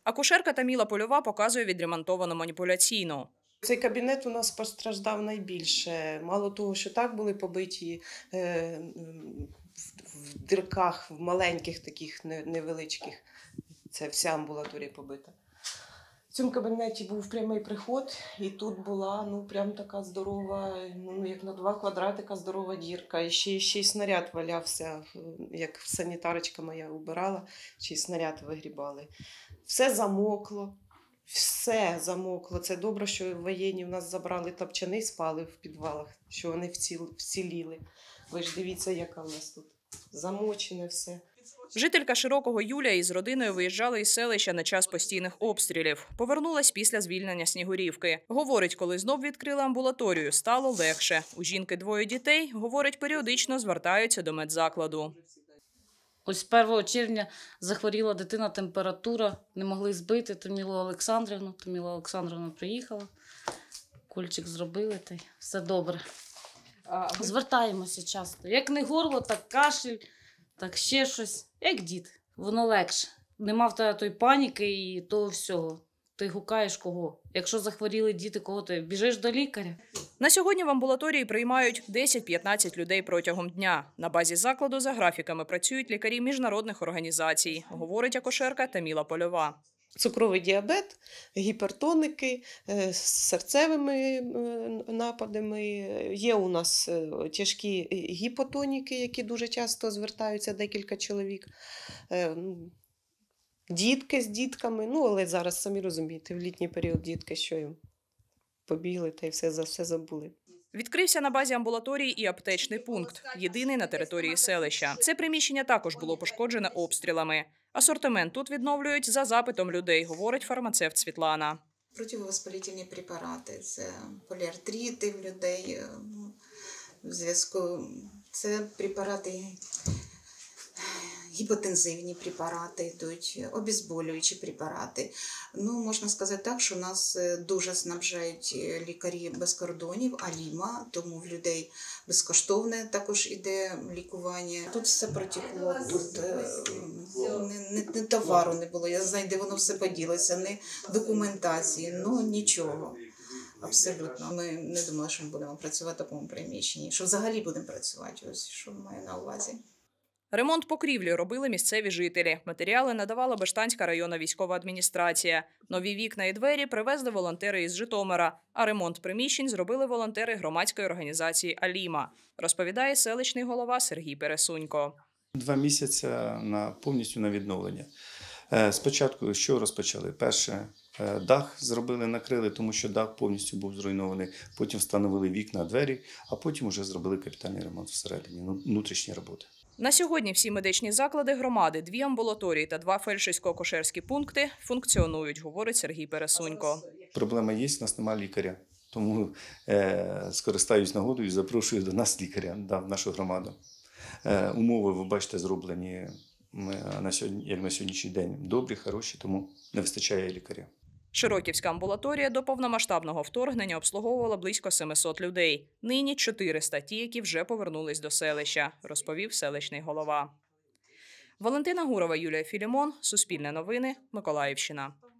Акушерка Таміла Польова показує відремонтовану маніпуляційну. Цей кабінет у нас постраждав найбільше. Мало того, що так були побиті в дірках, в маленьких таких невеличких. Це вся амбулаторія побита. В цьому кабінеті був прямий приход, і тут була прям така здорова, як на 2 квадратика здорова дірка. І ще й снаряд валявся, як санітарочка моя убирала, ще й снаряд вигрібали. Все замокло. Все замокло. Це добре, що воєнні в нас забрали топчани, спали в підвалах, що вони вціліли. Ви ж дивіться, яка в нас тут замочене все. Жителька Широкого Юлія із родиною виїжджала із селища на час постійних обстрілів. Повернулась після звільнення Снігурівки. Говорить, коли знов відкрили амбулаторію, стало легше. У жінки 2 дітей, говорить, періодично звертаються до медзакладу. Ось 1 червня захворіла дитина, температура, не могли збити Тамілу Олександрівну. Таміла Олександрівна приїхала, кульчик зробили, та й все добре. Звертаємося часто. Як не горло, так кашель, так ще щось. Як дід, воно легше. Нема в тебе тої паніки і того всього. Ти гукаєш кого. Якщо захворіли діти, кого ти біжиш до лікаря. На сьогодні в амбулаторії приймають 10-15 людей протягом дня. На базі закладу за графіками працюють лікарі міжнародних організацій, говорить акушерка Таміла Польова. Цукровий діабет, гіпертоники з серцевими нападами. Є у нас тяжкі гіпотоніки, які дуже часто звертаються, декілька чоловік. Дітки з дітками, але зараз, самі розумієте, в літній період дітки, що їм побігли та й все забули. Відкрився на базі амбулаторії і аптечний пункт, єдиний на території селища. Це приміщення також було пошкоджене обстрілами. Асортимент тут відновлюють за запитом людей, говорить фармацевт Світлана. Противовоспалительні препарати, це поліартрити в людей, в зв'язку, це препарати, гіпотензивні препарати йдуть, обезболюючі препарати. Можна сказати так, що нас дуже снабжають лікарі без кордонів, Аліма, тому в людей безкоштовне також іде лікування. Тут все протекло, тут не товару не було, я знаю, де воно все поділося, не документації, нічого. Абсолютно. Ми не думали, що ми будемо працювати в такому приміщенні, що взагалі будемо працювати, ось що маю на увазі. Ремонт покрівлі робили місцеві жителі. Матеріали надавала Бештанська районна військова адміністрація. Нові вікна і двері привезли волонтери із Житомира, а ремонт приміщень зробили волонтери громадської організації «Аліма», розповідає селищний голова Сергій Пересунько. 2 місяці повністю на відновлення. Спочатку що розпочали? Перше, дах зробили, накрили, тому що дах повністю був зруйнований. Потім встановили вікна, двері, а потім вже зробили капітальний ремонт всередині, внутрішні роботи. На сьогодні всі медичні заклади громади, 2 амбулаторії та 2 фельдшерсько-акушерські пункти функціонують, говорить Сергій Пересунько. Проблема є, у нас немає лікаря, тому скористаюсь нагодою і запрошую до нас лікаря, в нашу громаду. Умови, ви бачите, зроблені як на сьогоднішній день добрі, хороші, тому не вистачає лікаря. Широківська амбулаторія до повномасштабного вторгнення обслуговувала близько 700 людей. Нині 400 ті, які вже повернулись до селища, розповів селищний голова. Валентина Гурова, Юлія Філімон, Суспільне новини, Миколаївщина.